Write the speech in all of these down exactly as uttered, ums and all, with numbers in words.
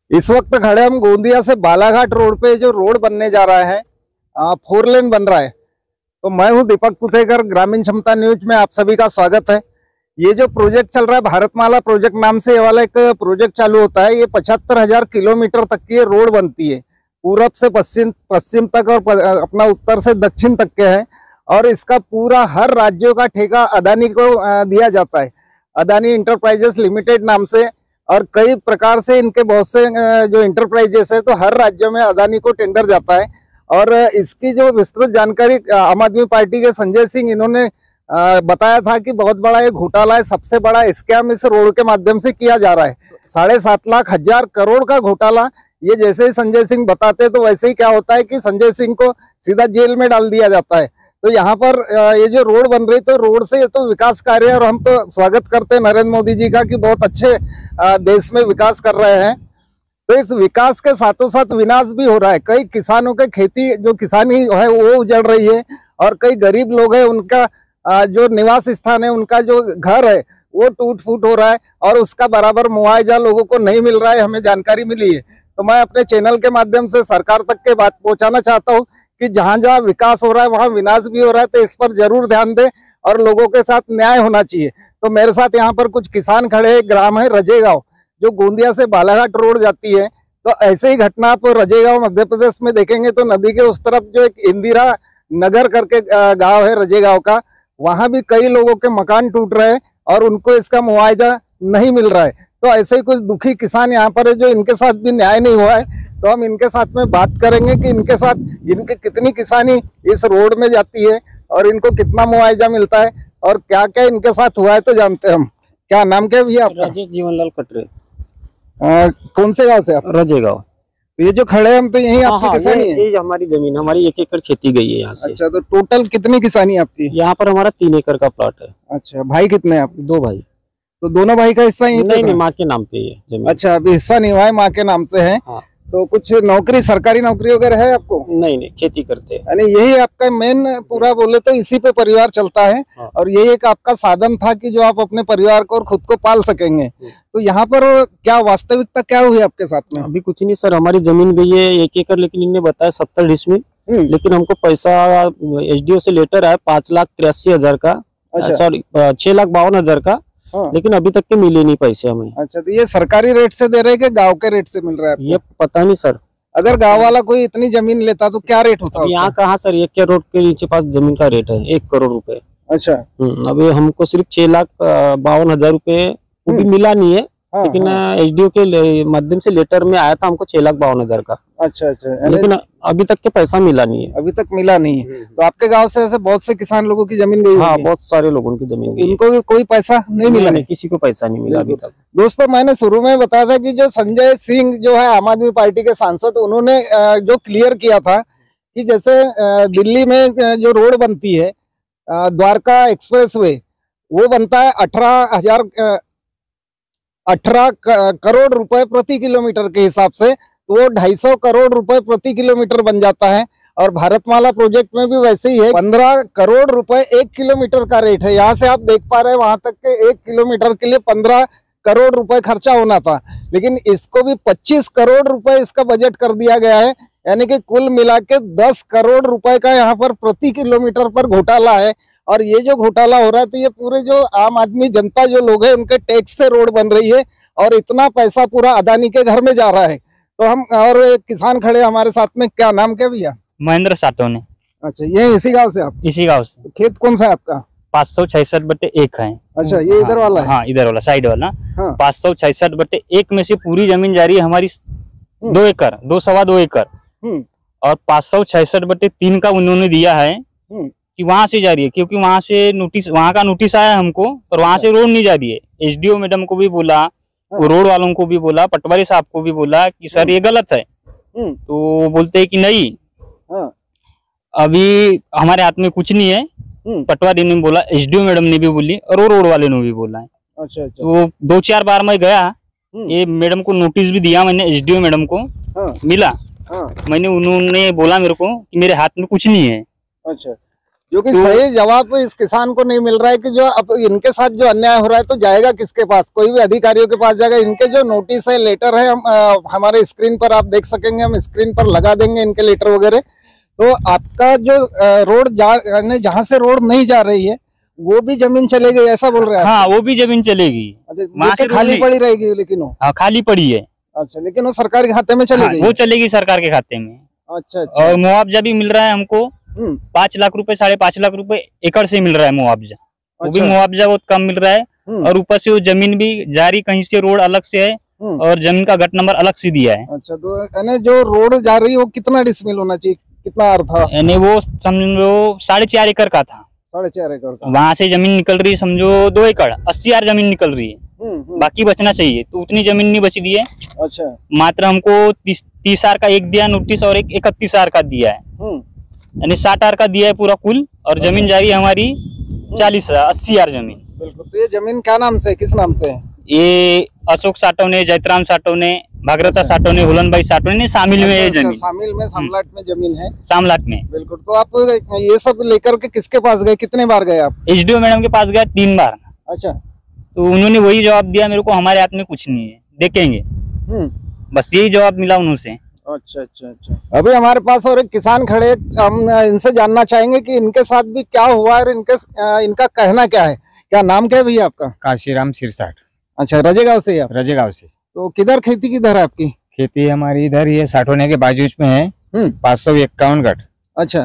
इस वक्त खड़े हम गोंदिया से बालाघाट रोड पे जो रोड बनने जा रहा है, फोर लेन बन रहा है। तो मैं हूं दीपक पुथेकर, ग्रामीण क्षमता न्यूज में आप सभी का स्वागत है। ये जो प्रोजेक्ट चल रहा है भारतमाला प्रोजेक्ट नाम से, ये वाला एक प्रोजेक्ट चालू होता है। ये पचहत्तर हजार किलोमीटर तक की रोड बनती है, पूरब से पश्चिम पश्चिम तक और अपना उत्तर से दक्षिण तक के है। और इसका पूरा हर राज्यों का ठेका अदानी को दिया जाता है, अदानी इंटरप्राइजेस लिमिटेड नाम से। और कई प्रकार से इनके बहुत से जो इंटरप्राइजेस है, तो हर राज्य में अदानी को टेंडर जाता है। और इसकी जो विस्तृत जानकारी आम आदमी पार्टी के संजय सिंह इन्होंने बताया था कि बहुत बड़ा ये घोटाला है, सबसे बड़ा स्कैम इस रोड के माध्यम से किया जा रहा है। साढ़े सात लाख हजार करोड़ का घोटाला। ये जैसे ही संजय सिंह बताते तो वैसे ही क्या होता है कि संजय सिंह को सीधा जेल में डाल दिया जाता है। तो यहाँ पर ये जो रोड बन रही, तो रोड से ये तो विकास कार्य, और हम तो स्वागत करते हैं नरेंद्र मोदी जी का कि बहुत अच्छे देश में विकास कर रहे हैं। तो इस विकास के साथों साथ विनाश भी हो रहा है। कई किसानों के खेती जो किसानी है वो उजड़ रही है, और कई गरीब लोग हैं उनका जो निवास स्थान है, उनका जो घर है वो टूट फूट हो रहा है, और उसका बराबर मुआवजा लोगों को नहीं मिल रहा है, हमें जानकारी मिली है। तो मैं अपने चैनल के माध्यम से सरकार तक के बात पहुंचाना चाहता हूं कि जहां जहां विकास हो रहा है वहां विनाश भी हो रहा है, तो इस पर जरूर ध्यान दें और लोगों के साथ न्याय होना चाहिए। तो मेरे साथ यहाँ पर कुछ किसान खड़े हैं। ग्राम है रजेगांव, जो गोंदिया से बालाघाट रोड जाती है। तो ऐसे ही घटना आप रजेगांव मध्य प्रदेश में देखेंगे, तो नदी के उस तरफ जो एक इंदिरा नगर करके गांव है रजेगांव का, वहां भी कई लोगों के मकान टूट रहे हैं और उनको इसका मुआवजा नहीं मिल रहा है। तो ऐसे ही कुछ दुखी किसान यहाँ पर है जो इनके साथ भी न्याय नहीं हुआ है। तो हम इनके साथ में बात करेंगे कि इनके साथ इनके कितनी किसानी इस रोड में जाती है और इनको कितना मुआवजा मिलता है और क्या क्या इनके साथ हुआ है, तो जानते हैं हम। क्या नाम क्या भैया आपका? राजेश जीवनलाल कटरे। आ, कौन से गांव से आप? रजेगांव। ये जो खड़े हैं हम, तो यही आपकी किसानी है? ये हमारी जमीन, हमारी एक एकड़ खेती गई है यहाँ से। अच्छा, तो टोटल कितनी किसानी आपकी? यहाँ पर हमारा तीन एकड़ का प्लॉट है। अच्छा, भाई कितने हैं आप? दो भाई। तो दोनों भाई का हिस्सा ही? नहीं नहीं, माँ के नाम पे है जमीन। अच्छा, अभी हिस्सा नहीं हुआ है, माँ के नाम से है। हाँ। तो कुछ नौकरी, सरकारी नौकरी वगैरह है आपको? नहीं नहीं, खेती करते हैं। यानी यही आपका मेन, पूरा बोले तो इसी पे परिवार चलता है। हाँ। और यही एक आपका साधन था कि जो आप अपने परिवार को और खुद को पाल सकेंगे। तो यहाँ पर क्या वास्तविकता क्या हुई आपके साथ में? अभी कुछ नहीं सर, हमारी जमीन गई है एक एकड़, लेकिन इन्होंने बताया सत्तर डिसमिल। लेकिन हमको पैसा एसडीओ से लेटर आया पांच लाख तिरासी हजार का, सॉरी छह लाख बावन हजार का। हाँ। लेकिन अभी तक के मिले नहीं पैसे हमें। अच्छा, तो ये सरकारी रेट से दे रहे हैं कि गांव के रेट से मिल रहा है? ये पता नहीं सर। अगर गांव वाला कोई इतनी जमीन लेता तो क्या रेट होता? यहाँ कहाँ सर, एक करोड़ के नीचे पास जमीन का रेट है एक करोड़ रुपए। अच्छा। अभी हमको सिर्फ छह लाख बावन हजार रुपए वो भी मिला नहीं है। हाँ, लेकिन हाँ। एसडीओ के माध्यम से लेटर में आया था हमको छह लाख बावन हजार का। अच्छा अच्छा, लेकिन अभी तक के पैसा मिला नहीं है। अभी तक मिला नहीं है। तो आपके गांव से ऐसे बहुत से किसान लोगों की जमीन गई? हाँ, बहुत सारे लोगों की जमीन गई। इनको भी कोई पैसा नहीं मिला? नहीं, किसी को पैसा नहीं मिला अभी तक। दोस्तों, मैंने शुरू में बताया था कि जो संजय सिंह जो है आम आदमी पार्टी के सांसद, उन्होंने जो क्लियर किया था कि जैसे दिल्ली में जो रोड बनती है द्वारका एक्सप्रेस वे, वो बनता है अठारह हजार अठारह करोड़ रुपए प्रति किलोमीटर के हिसाब से, तो वो ढाई सौ करोड़ रुपए प्रति किलोमीटर बन जाता है। और भारतमाला प्रोजेक्ट में भी वैसे ही है, पंद्रह करोड़ रुपए एक किलोमीटर का रेट है। यहाँ से आप देख पा रहे हैं वहां तक के एक किलोमीटर के लिए पंद्रह करोड़ रुपए खर्चा होना था, लेकिन इसको भी पच्चीस करोड़ रुपए इसका बजट कर दिया गया है। यानी कि कुल मिला के दस करोड़ रुपए का यहाँ पर प्रति किलोमीटर पर घोटाला है। और ये जो घोटाला हो रहा है, तो ये पूरे जो आम आदमी जनता जो लोग हैं उनके टैक्स से रोड बन रही है, और इतना पैसा पूरा अदानी के घर में जा रहा है। तो हम और किसान खड़े हमारे साथ में। क्या नाम क्या भैया? महेंद्र साटोने। अच्छा, ये इसी गांव से आप? इसी गांव से। खेत कौन सा है आपका? पाँच सौ छियासठ बटे एक है। अच्छा, ये इधर वाला है? हाँ, इधर वाला साइड वाला। हाँ। पाँच सौ छियासठ बटे एक में से पूरी जमीन जा रही है हमारी दो एकड़, दो सवा दो एकड़। और पाँच सौ छियासठ बटे तीन का उन्होंने दिया है कि वहां से जा रही है, क्योंकि वहां से नोटिस, वहां का नोटिस आया हमको, और वहां से रोड नहीं जा रही है। एसडीओ मैडम को भी बोला, रोड वालों को भी बोला, पटवारी साहब को भी बोला कि सर ये गलत है। तो बोलते हैं कि नहीं, अभी हमारे हाथ में कुछ नहीं है। पटवारी ने बोला, एसडीओ मैडम ने भी बोली, और वो रोड वाले ने भी बोला है। अच्छा अच्छा। तो दो चार बार मैं गया, ये मैडम को नोटिस भी दिया मैंने, एसडीओ मैडम को। हाँ। मिला। हाँ। मैंने, उन्होंने बोला मेरे को कि मेरे हाथ में कुछ नहीं है। अच्छा, जो कि तो, सही जवाब इस किसान को नहीं मिल रहा है कि जो अब इनके साथ जो अन्याय हो रहा है तो जाएगा किसके पास, कोई भी अधिकारियों के पास जाएगा। इनके जो नोटिस है, लेटर है, हम आ, हमारे स्क्रीन पर आप देख सकेंगे, हम स्क्रीन पर लगा देंगे इनके लेटर वगैरह। तो आपका जो आ, रोड जा जहाँ से रोड नहीं जा रही है वो भी जमीन चलेगी ऐसा बोल रहे हैं? हाँ, वो भी जमीन चलेगी। अच्छा, वहाँ से खाली पड़ी रहेगी लेकिन वो? हाँ, खाली पड़ी है। अच्छा, लेकिन वो सरकार के खाते में चलेगी? हाँ, वो चलेगी सरकार के खाते में। अच्छा अच्छा। और मुआवजा भी मिल रहा है हमको, पाँच लाख रुपए साढ़े पाँच लाख रुपए एकड़ से मिल रहा है मुआवजा। वो भी मुआवजा बहुत कम मिल रहा है और ऊपर से वो जमीन भी जारी कहीं से रोड अलग से है और जमीन का गट नंबर अलग से दिया है। अच्छा, तो यानी जो रोड जा रही है वो कितना डिसमिल होना चाहिए, कितना अर्थ था? यानी वो समझो साढ़े चार एकड़ का था। साढ़े चार एकड़ का? वहाँ से जमीन निकल रही है समझो दो एकड़, अस्सी हजार जमीन निकल रही है, बाकी बचना चाहिए, तो उतनी जमीन नहीं बची दी है। अच्छा, मात्र हमको तीस तीस हजार का एक दिया नोटिस और एक इकतीस हजार का दिया है, यानी साठ हजार का दिया है पूरा कुल। और जमीन जारी है हमारी चालीस हजार अस्सी हजार जमीन। बिल्कुल। तो ये जमीन क्या नाम से, किस नाम से है? ये अशोक साटव ने, जयतराम साटव ने, भागरता साटव ने, हुलन भाई साटव ने शामिल में ये जमीन। शामिल में सामलाट में जमीन है? सामलाट में। बिल्कुल। तो आप ये सब लेकर के किसके पास गए, कितने बार गए आप? एसडीओ मैडम के पास गया तीन बार। अच्छा। तो उन्होंने वही जवाब दिया मेरे को, हमारे हाथ में कुछ नहीं है, देखेंगे, बस यही जवाब मिला उनसे। अच्छा अच्छा अच्छा। अभी हमारे पास और एक किसान खड़े, हम इनसे जानना चाहेंगे कि इनके साथ भी क्या हुआ और इनके इनका कहना क्या है। क्या नाम क्या है भैया आपका? काशीराम सिरसाट। अच्छा, रजेगांव से आप? रजेगांव से। तो किधर खेती किधर है आपकी? खेती हमारी इधर ही है, साठोने के बाजू में है, पाँच सौ इक्यावन गट। अच्छा,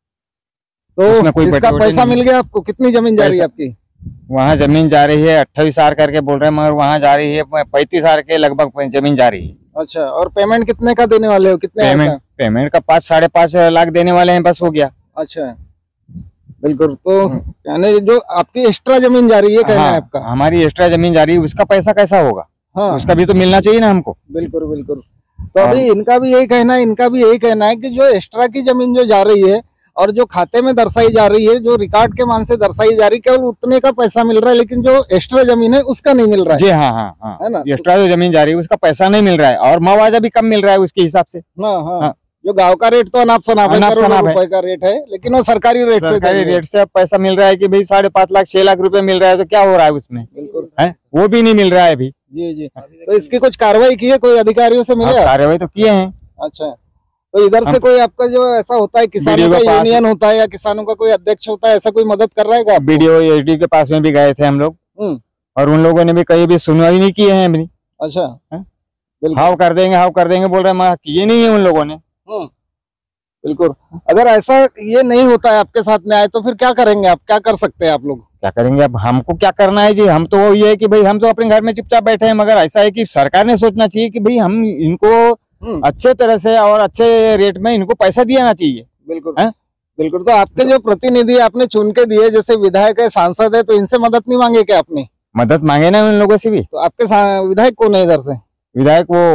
तो इसका पैसा मिल गया आपको? कितनी जमीन जा रही है आपकी? वहाँ जमीन जा रही है अट्ठाईस हजार करके बोल रहे हैं, मगर वहाँ जा रही है पैंतीस हजार के लगभग जमीन जा रही है। अच्छा, और पेमेंट कितने का देने वाले हो? कितने पेमेंट पेमेंट का पाँच साढ़े पाँच लाख देने वाले हैं, बस हो गया। अच्छा, बिल्कुल। तो यानी जो आपकी एक्स्ट्रा जमीन जा रही है, कहना है आपका? हमारी एक्स्ट्रा जमीन जा रही है, उसका पैसा कैसा होगा? हाँ, उसका भी तो मिलना चाहिए ना हमको। बिल्कुल बिल्कुल। तो अभी इनका भी यही कहना है, इनका भी यही कहना है कि जो एक्स्ट्रा की जमीन जो जा रही है और जो खाते में दर्शाई जा रही है, जो रिकॉर्ड के मान से दर्शाई जा रही है, केवल उतने का पैसा मिल रहा है, लेकिन जो एक्स्ट्रा जमीन है उसका नहीं मिल रहा है। जी हाँ हाँ हाँ, है ना? एक्स्ट्रा जो जमीन जा रही है उसका पैसा नहीं मिल रहा है और मुआवजा भी कम मिल रहा है उसके हिसाब से। हाँ हाँ, जो गांव का रेट तो अनाप शनाप है, करोड़ों रुपए का रेट है, लेकिन वो सरकारी रेट से सरकारी रेट से पैसा मिल रहा है कि भाई साढ़े पाँच लाख छह लाख रुपए मिल रहा है, तो क्या हो रहा है उसमें? बिल्कुल है, वो भी नहीं मिल रहा है अभी। जी जी। तो इसकी कुछ कार्रवाई की है, कोई अधिकारियों से मिले? कार्रवाई तो किए हैं। अच्छा, तो इधर से कोई आपका जो ऐसा होता है, किसानों का यूनियन होता है या किसानों का कोई अध्यक्ष होता है, ऐसा कोई मदद कर रहा है क्या? बीडीओ एसडी के पास में भी गए थे हम लोग और उन लोगों ने भी कहीं भी सुनवाई नहीं की है अपनी। अच्छा, हाव कर देंगे हाव कर देंगे बोल रहे हैं, किए नहीं है उन लोगों ने। बिल्कुल। अगर ऐसा ये नहीं होता है आपके साथ न्याय, तो फिर क्या करेंगे आप, क्या कर सकते हैं आप लोग? क्या करेंगे अब, हमको क्या करना है जी, हम तो ये है कि भाई हम तो अपने घर में चुपचाप बैठे हैं, मगर ऐसा है कि सरकार ने सोचना चाहिए कि भाई हम इनको अच्छे तरह से और अच्छे रेट में इनको पैसा दिया चाहिए। बिल्कुल है? बिल्कुल। तो आपके जो प्रतिनिधि आपने चुन के दिए, जैसे विधायक है, सांसद है, तो इनसे मदद नहीं मांगे क्या आपने? मदद मांगे ना उन लोगों से भी। तो आपके विधायक कौन है इधर से? विधायक वो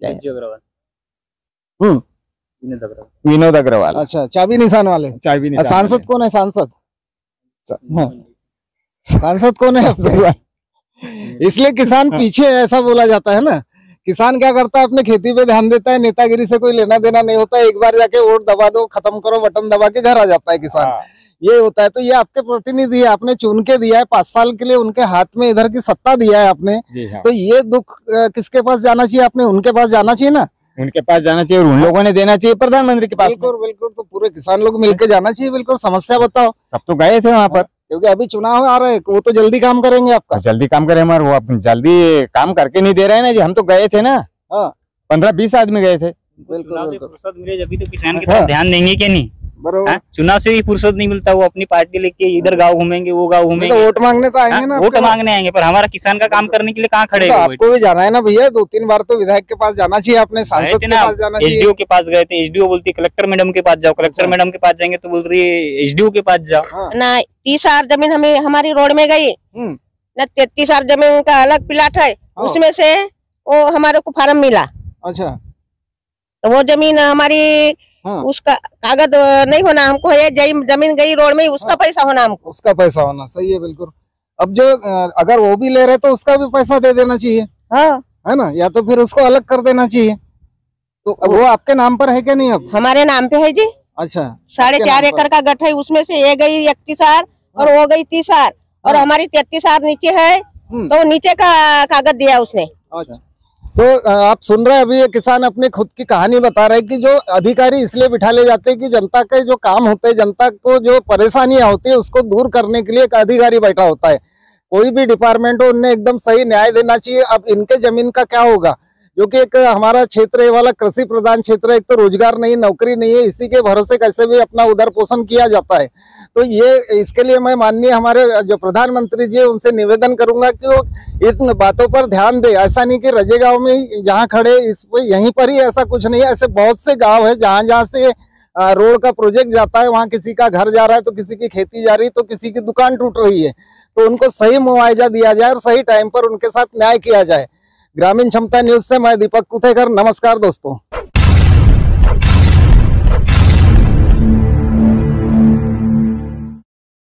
हम्म विनोद अग्रवाल। अच्छा, चाबी निशान वाले। चाबी निशान। सांसद कौन है? सांसद सांसद कौन है? इसलिए किसान पीछे है, ऐसा बोला जाता है ना। किसान क्या करता है, अपने खेती पे ध्यान देता है, नेतागिरी से कोई लेना देना नहीं होता है, एक बार जाके वोट दबा दो, खत्म करो, बटन दबा के घर आ जाता है किसान। ये होता है। तो ये आपके प्रतिनिधि है, आपने चुन के दिया है, पांच साल के लिए उनके हाथ में इधर की सत्ता दिया है आपने। तो ये दुख किसके पास जाना चाहिए? आपने उनके पास जाना चाहिए ना। उनके पास जाना चाहिए और उन लोगों ने देना चाहिए प्रधानमंत्री के पास। बिल्कुल बिल्कुल। तो पूरे किसान लोग मिलकर जाना चाहिए। बिल्कुल, समस्या बताओ। सब तो गए थे वहाँ पर, क्योंकि अभी चुनाव आ रहा है, वो तो जल्दी काम करेंगे आपका। जल्दी काम करें हमारे, वो जल्दी काम करके नहीं दे रहे हैं ना जी। हम तो गए थे ना, पंद्रह बीस आदमी गए थे। चुनाव से फुर्सत मिले जब तो किसान की तरफ ध्यान देंगे क्या नहीं? बरोबर। चुनाव से भी फुर्सत नहीं मिलता, वो अपनी पार्टी लेके इधर गाँव घूमेंगे, वो गाँव घूमेंगे, तो वोट मांगने तो आएंगे ना। वोट मांगने आएंगे, पर हमारा किसान का काम करने के लिए कहाँ खड़े? तो आपको भी जाना है ना भैया, दो तीन बार तो विधायक के पास जाना चाहिए, आपने सांसद के पास जाना चाहिए। एसडीओ के पास गए थे, एसडीओ बोलती है कलेक्टर मैडम के पास जाओ, कलेक्टर मैडम के पास जाएंगे तो बोल रही है एसडीओ के पास जाओ। ना तीस हजार जमीन हमें हमारी रोड में गई ना, तैतीस हजार जमीन का अलग प्लाट है, उसमें से वो हमारे को फार्म मिला। अच्छा, तो वो जमीन हमारी, हाँ। उसका कागज नहीं होना हमको, ये जमीन गई रोड में, उसका हाँ। पैसा होना हमको, उसका पैसा होना सही है। बिल्कुल। अब जो अगर वो भी ले रहे तो उसका भी पैसा दे देना चाहिए, हाँ। है ना, या तो फिर उसको अलग कर देना चाहिए। तो वो आपके नाम पर है क्या नहीं? अब हमारे नाम पे है जी। अच्छा, साढ़े चार एकड़ का गठ है, उसमें से ये गई इकतीस आर और वो गई तीस आर और हमारी तैतीस आर नीचे है, तो नीचे का कागज दिया उसने। अच्छा, तो आप सुन रहे हैं अभी ये किसान अपनी खुद की कहानी बता रहे हैं कि जो अधिकारी इसलिए बिठा ले जाते हैं कि जनता के जो काम होते हैं, जनता को जो परेशानियां होती है उसको दूर करने के लिए एक अधिकारी बैठा होता है। कोई भी डिपार्टमेंट हो, उन्हें एकदम सही न्याय देना चाहिए। अब इनके जमीन का क्या होगा, जो कि एक हमारा क्षेत्र है वाला कृषि प्रधान क्षेत्र है, एक तो रोजगार नहीं, नौकरी नहीं है, इसी के भरोसे कैसे भी अपना उधर पोषण किया जाता है। तो ये इसके लिए मैं माननीय हमारे जो प्रधानमंत्री जी उनसे निवेदन करूंगा कि वो इस बातों पर ध्यान दे। ऐसा नहीं कि रजे गांव में जहाँ खड़े इस यहीं पर ही, ऐसा कुछ नहीं है। ऐसे बहुत से गांव है जहाँ जहाँ से रोड का प्रोजेक्ट जाता है, वहाँ किसी का घर जा रहा है, तो किसी की खेती जा रही है, तो किसी की दुकान टूट रही है, तो उनको सही मुआवजा दिया जाए और सही टाइम पर उनके साथ न्याय किया जाए। ग्रामीण क्षमता न्यूज से मैं दीपक कुथेकर, नमस्कार दोस्तों।